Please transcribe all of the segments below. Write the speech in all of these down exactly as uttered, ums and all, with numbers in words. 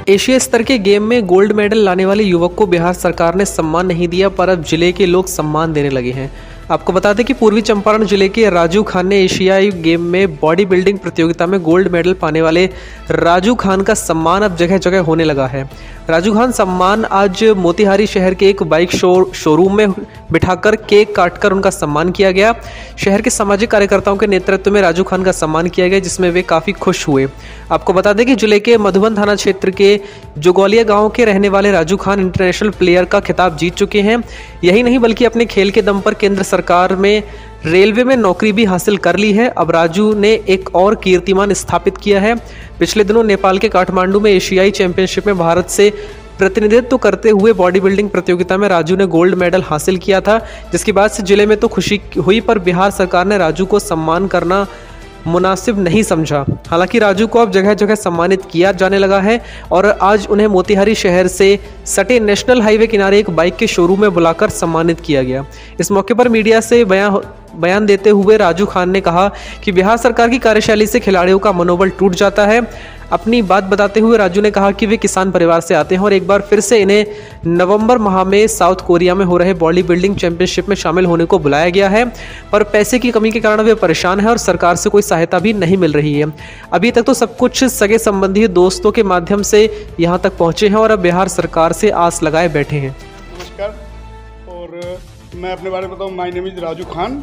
Asia स्तर के game में गोल्ड मेडल लाने वाले युवक को बिहार सरकार ने सम्मान नहीं दिया, पर अब जिले के लोग सम्मान देने लगे हैं। आपको बता दें कि पूर्वी चंपारण जिले के राजू खान ने एशियाई गेम में बॉडी बिल्डिंग प्रतियोगिता में गोल्ड मेडल पाने वाले राजू खान का सम्मान अब जगह जगह होने लगा है। राजू खान सम्मान आज मोतिहारी शहर के एक बाइक शो शोरूम में बिठाकर केक काटकर उनका सम्मान किया गया। शहर के सामाजिक कार्यकर्ताओं के नेतृत्व में राजू खान का सम्मान किया गया, जिसमें वे काफ़ी खुश हुए। आपको बता दें कि जिले के मधुबन थाना क्षेत्र के जोगौलिया गांव के रहने वाले राजू खान इंटरनेशनल प्लेयर का खिताब जीत चुके हैं। यही नहीं बल्कि अपने खेल के दम पर केंद्र सरकार में रेलवे में नौकरी भी हासिल कर ली है। अब राजू ने एक और कीर्तिमान स्थापित किया है। पिछले दिनों नेपाल के काठमांडू में एशियाई चैंपियनशिप में भारत से प्रतिनिधित्व करते हुए बॉडी बिल्डिंग प्रतियोगिता में राजू ने गोल्ड मेडल हासिल किया था, जिसके बाद से जिले में तो खुशी हुई, पर बिहार सरकार ने राजू को सम्मान करना मुनासिब नहीं समझा। हालांकि राजू को अब जगह जगह सम्मानित किया जाने लगा है और आज उन्हें मोतिहारी शहर से सटे नेशनल हाईवे किनारे एक बाइक के शोरूम में बुलाकर सम्मानित किया गया। इस मौके पर मीडिया से बयान बयान देते हुए राजू खान ने कहा कि बिहार सरकार की कार्यशैली से खिलाड़ियों का मनोबल टूट जाता है। अपनी बात बताते हुए राजू ने कहा कि वे किसान परिवार से आते हैं और एक बार फिर से इन्हें नवंबर माह में साउथ कोरिया में हो रहे बॉडी बिल्डिंग चैंपियनशिप में शामिल होने को बुलाया गया है, पर पैसे की कमी के कारण वे परेशान हैं और सरकार से कोई सहायता भी नहीं मिल रही है। अभी तक तो सब कुछ सगे संबंधी दोस्तों के माध्यम से यहाँ तक पहुँचे हैं और अब बिहार सरकार से आस लगाए बैठे हैं। नमस्कार, और मैं अपने बारे में बताऊँ। My name is Raju Khan,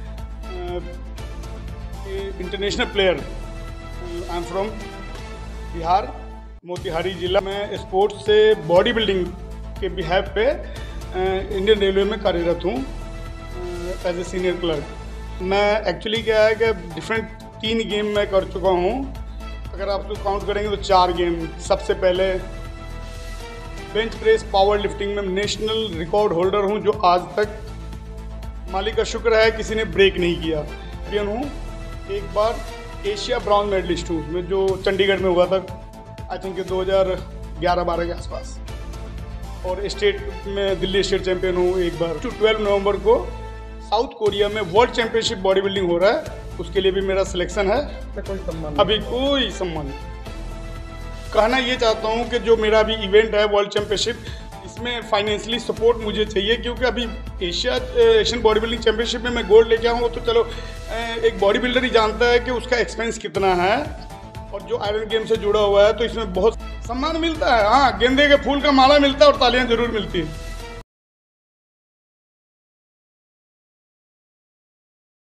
international player. I am from Bihar, Motihari जिला में स्पोर्ट्स से बॉडी बिल्डिंग के बिहाफ पे इंडियन रेलवे में कार्यरत हूँ एज ए सीनियर क्लर्क। मैं एक्चुअली क्या है कि डिफरेंट तीन गेम मैं कर चुका हूँ। अगर आप तो काउंट करेंगे तो चार गेम। सबसे पहले बेंच प्रेस पावर लिफ्टिंग में नेशनल रिकॉर्ड होल्डर हूँ, जो आज तक मालिक का शुक्र है किसी ने ब्रेक नहीं किया। चैंपियन हूँ। एक बार एशिया ब्रॉन्ज मेडलिस्ट हूँ, में जो चंडीगढ़ में हुआ था, आई थिंक दो हज़ार ग्यारह बारह के आसपास। और स्टेट में दिल्ली स्टेट चैंपियन हूँ एक बार। टू ट्वेल्व नवंबर को साउथ कोरिया में वर्ल्ड चैंपियनशिप बॉडी बिल्डिंग हो रहा है, उसके लिए भी मेरा सिलेक्शन है। कोई सम्मान अभी कोई सम्मान कहना ये चाहता हूँ कि जो मेरा अभी इवेंट है वर्ल्ड चैंपियनशिप, इसमें फाइनेंशियली सपोर्ट मुझे चाहिए, क्योंकि अभी Asia Asian body building championship में मैं गोल्ड लेके आऊँ तो चलो एक बॉडी बिल्डर ही जानता है कि उसका एक्सपेंस कितना है, और जो आयरन गेम से जुड़ा हुआ है तो इसमें बहुत सम्मान मिलता है। हाँ, गेंदे के फूल का माला मिलता है और तालियां जरूर मिलती है।